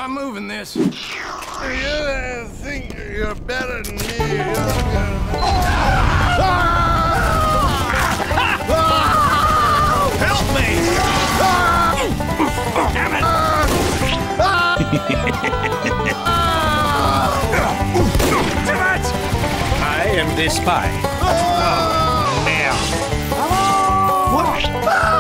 not moving this. You think you're better than me. Help me! Damn it! Too much! I am the spy. Oh, damn. What?